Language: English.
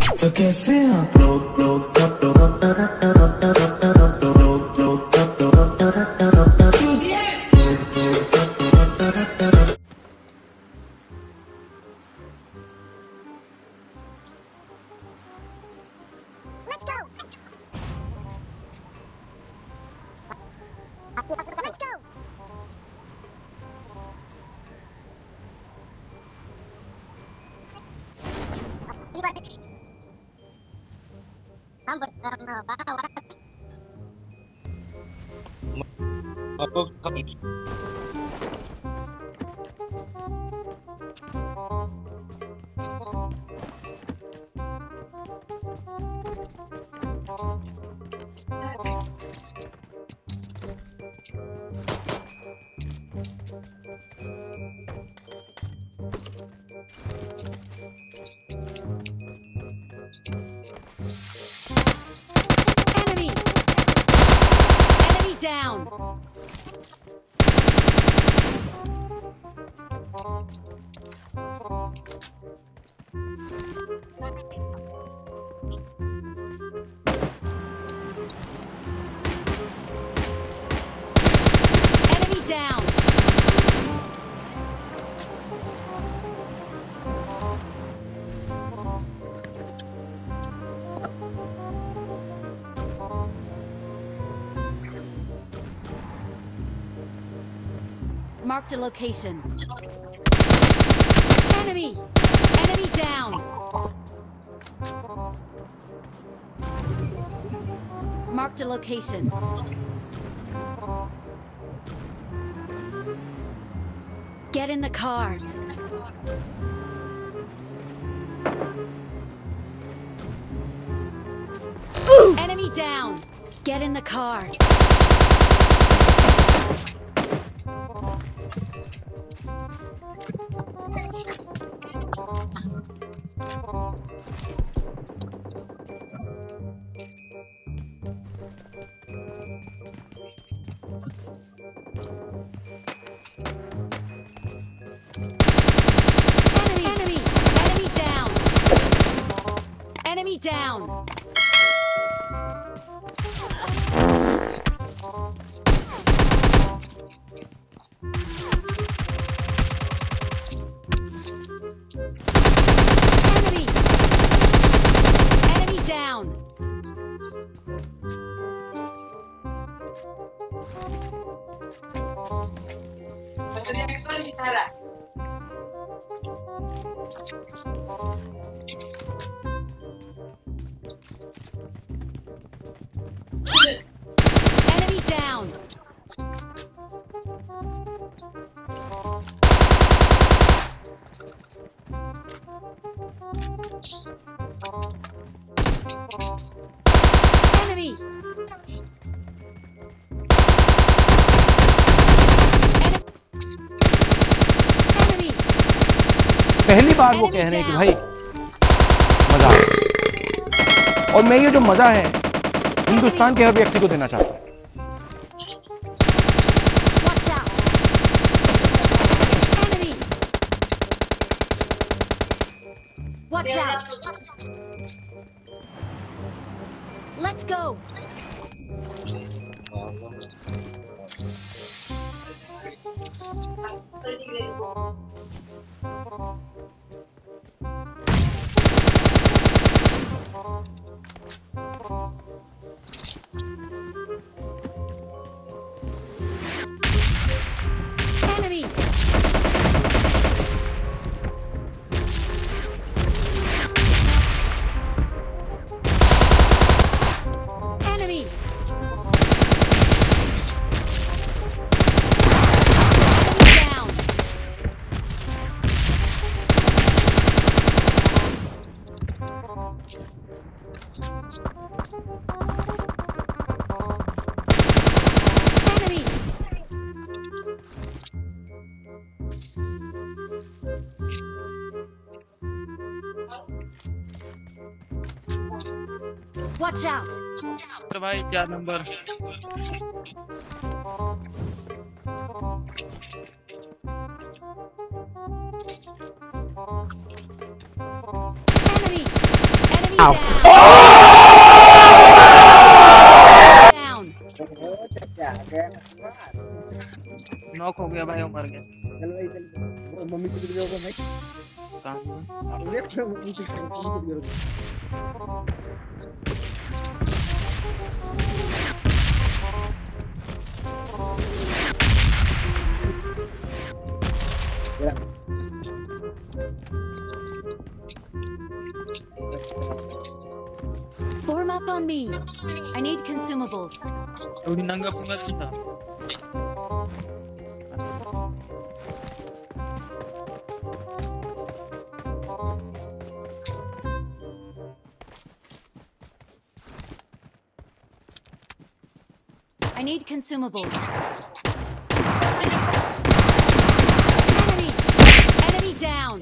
तो कैसे आप लोग Enemy down. Enemy down. Marked a location. Enemy! Enemy down! Marked a location. Get in the car. Ooh. Enemy down! Get in the car. Enemy down! Enemy down! Enemy down! Enemy down! Enemy! पहली बार वो कह रहे हैं कि भाई मजा है, और मैं ये जो मजा है हिंदुस्तान के हर व्यक्ति को देना चाहता हूं। Watch out! Let's go! Enemy! Enemy! Down! Enemy! Watch out! तो भाई 4 number Enemy! Enemy Ow. Down. Knock हो गया भाई, वो मर गया। चल भाई चल, मम्मी को वीडियो को भाई कहाँ हुआ? देख मम्मी को वीडियो को। Form up on me. I need consumables. थोड़ी नंगा पंगा नहीं था। I need consumables. Enemy down.